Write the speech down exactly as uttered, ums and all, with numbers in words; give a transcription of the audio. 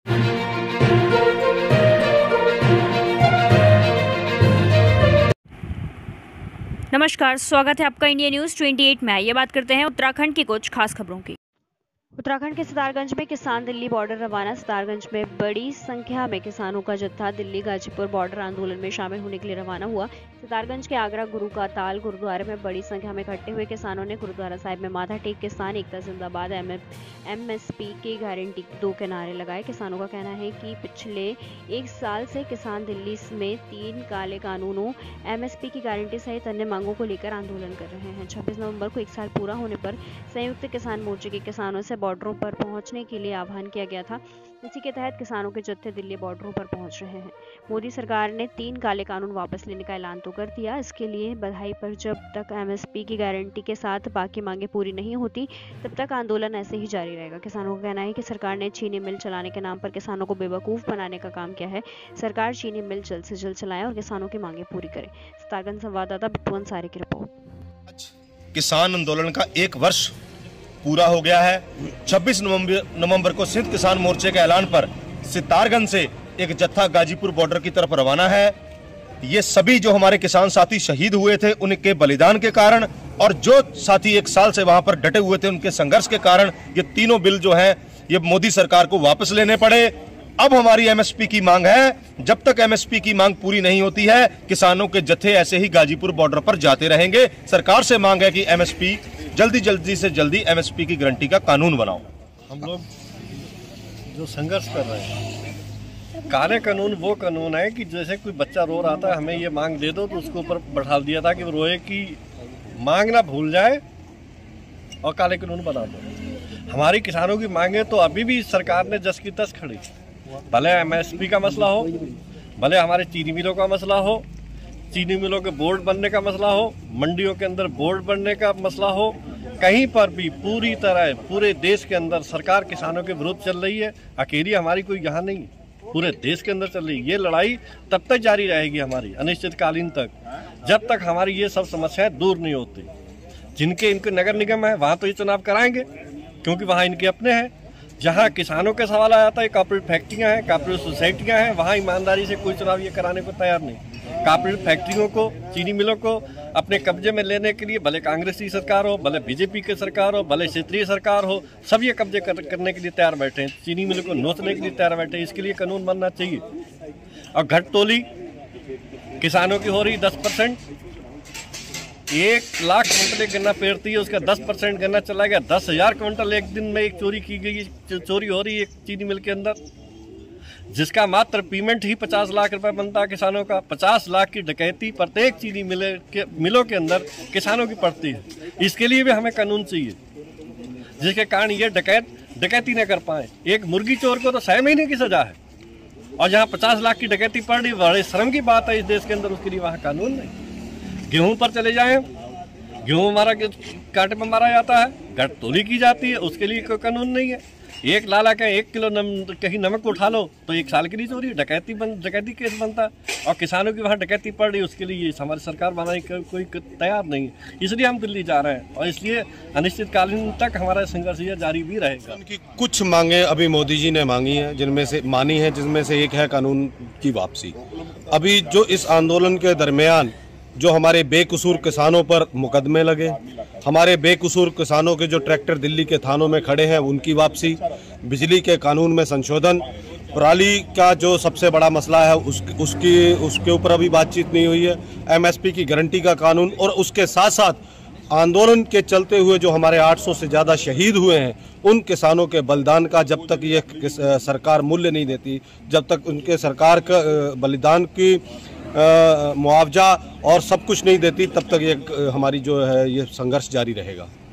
नमस्कार, स्वागत है आपका इंडिया न्यूज़ अट्ठाईस में। ये बात करते हैं उत्तराखंड की कुछ खास खबरों की। उत्तराखंड के सितारगंज में किसान दिल्ली बॉर्डर रवाना। सितारगंज में बड़ी संख्या में किसानों का जत्था दिल्ली गाजीपुर बॉर्डर आंदोलन में शामिल होने के लिए रवाना हुआ। सितारगंज के आगरा गुरु का ताल गुरुद्वारे में बड़ी संख्या में इकट्ठे हुए किसानों ने गुरुद्वारा साहिब में माथा टेक किसान एकता जिंदाबाद एमएसपी की गारंटी दो के नारे लगाए। किसानों का कहना है कि पिछले एक साल से किसान दिल्ली में तीन काले कानूनों, एमएसपी की गारंटी सहित अन्य मांगों को लेकर आंदोलन कर रहे हैं। छब्बीस नवंबर को एक साल पूरा होने पर संयुक्त किसान मोर्चे के किसानों से बॉर्डरों पर पहुंचने के लिए आह्वान किया गया था। इसी के तहत किसानों के जत्थे दिल्ली बॉर्डरों पर पहुंच रहे हैं। मोदी सरकार ने तीन काले कानून वापस लेने का ऐलान तो कर दिया, इसके लिए बधाई, पर जब तक एमएसपी की गारंटी के साथ बाकी मांगे पूरी नहीं होती तब तक आंदोलन ऐसे ही जारी रहेगा। किसानों का कहना है कि सरकार ने चीनी मिल चलाने के नाम पर किसानों को बेवकूफ बनाने का काम किया है। सरकार चीनी मिल जल्द से जल्द चलाए और किसानों की मांगे पूरी करे। सितारगंज संवाददाता बिट्टू अंसारी की रिपोर्ट। किसान आंदोलन का एक वर्ष पूरा हो गया है। छब्बीस नवंबर को सिंध किसान मोर्चे के ऐलान पर सितारगंज से एक जत्था गाजीपुर बॉर्डर की तरफ रवाना है। ये सभी जो हमारे किसान साथी शहीद हुए थे उनके बलिदान के कारण, और जो साथी एक साल से वहां पर डटे हुए थे उनके संघर्ष के कारण ये तीनों बिल जो हैं ये मोदी सरकार को वापस लेने पड़े। अब हमारी एमएसपी की मांग है, जब तक एमएसपी की मांग पूरी नहीं होती है किसानों के जत्थे ऐसे ही गाजीपुर बॉर्डर पर जाते रहेंगे। सरकार से मांग है कि एमएसपी जल्दी जल्दी से जल्दी एमएसपी की गारंटी का कानून बनाओ। हम लोग जो संघर्ष कर रहे हैं, काले कानून वो कानून है कि जैसे कोई बच्चा रो रहा था, हमें ये मांग दे दो, तो उसको ऊपर बैठा दिया था कि वो रोए की मांग ना भूल जाए और काले कानून बना दो। हमारी किसानों की मांगे तो अभी भी सरकार ने जस की तस खड़ी, भले एमएसपी का मसला हो, भले हमारे चीनी मिलों का मसला हो, चीनी मिलों के बोर्ड बनने का मसला हो, मंडियों के अंदर बोर्ड बनने का मसला हो, कहीं पर भी पूरी तरह पूरे देश के अंदर सरकार किसानों के विरुद्ध चल रही है। अकेली हमारी कोई यहाँ नहीं है, पूरे देश के अंदर चल रही है। ये लड़ाई तब तक जारी रहेगी हमारी अनिश्चितकालीन तक, जब तक हमारी ये सब समस्याएं दूर नहीं होती। जिनके इनके नगर निगम है वहाँ तो ये चुनाव कराएंगे क्योंकि वहाँ इनके अपने हैं। जहाँ किसानों के सवाल आ जाता है, कॉर्पोरेट फैक्ट्रियाँ हैं, कॉर्पोरेट सोसाइटियाँ हैं, वहाँ ईमानदारी से कोई चुनाव ये कराने को तैयार नहीं। कॉर्पोरेट फैक्ट्रियों को, चीनी मिलों को अपने कब्जे में लेने के लिए भले कांग्रेस की सरकार हो, भले बीजेपी की सरकार हो, भले क्षेत्रीय सरकार हो, सब ये कब्जे कर, करने के लिए तैयार बैठे हैं। चीनी मिलों को नोचने के लिए तैयार बैठे हैं। इसके लिए कानून बनना चाहिए। और घटतोली किसानों की हो रही दस परसेंट, एक लाख क्विंटल एक गन्ना पेरती है, उसका दस परसेंट गन्ना चला गया। दस हजार क्विंटल एक दिन में एक चोरी की गई, चोरी हो रही है एक चीनी मिल के अंदर, जिसका मात्र पेमेंट ही पचास लाख रुपए बनता है किसानों का। पचास लाख की डकैती प्रत्येक चीनी मिले के मिलों के अंदर किसानों की पड़ती है। इसके लिए भी हमें कानून चाहिए जिसके कारण ये डकैत डकैती न कर पाए। एक मुर्गी चोर को तो छह महीने की सजा है, और जहाँ पचास लाख की डकैती पड़ रही, बड़े शर्म की बात है इस देश के अंदर, उसके लिए वहाँ कानून नहीं। गेहूं पर चले जाएं, गेहूं हमारा कांटे पर मारा जाता है, घटतोली की जाती है, उसके लिए कोई कानून नहीं है। एक लाला का एक किलो नम, कहीं नमक उठा लो तो एक साल के लिए चोरी, डकैती बन डकैती केस बनता है। और किसानों की वहाँ डकैती पड़ रही है, उसके लिए हमारी सरकार बनाने की कोई तैयार नहीं है। इसलिए हम दिल्ली जा रहे हैं और इसलिए अनिश्चितकालीन तक हमारा संघर्ष यह जारी भी रहेगा। उनकी कुछ मांगे अभी मोदी जी ने मांगी हैं, जिनमें से मानी है, जिनमें से एक है कानून की वापसी। अभी जो इस आंदोलन के दरमियान जो हमारे बेकसूर किसानों पर मुकदमे लगे, हमारे बेकसूर किसानों के जो ट्रैक्टर दिल्ली के थानों में खड़े हैं उनकी वापसी, बिजली के कानून में संशोधन, पराली का जो सबसे बड़ा मसला है उस, उसकी उसके ऊपर अभी बातचीत नहीं हुई है, एमएसपी की गारंटी का कानून, और उसके साथ साथ आंदोलन के चलते हुए जो हमारे आठ सौ से ज़्यादा शहीद हुए हैं उन किसानों के बलिदान का जब तक ये सरकार मूल्य नहीं देती, जब तक उनके सरकार का बलिदान की मुआवजा और सब कुछ नहीं देती, तब तक ये हमारी जो है ये संघर्ष जारी रहेगा।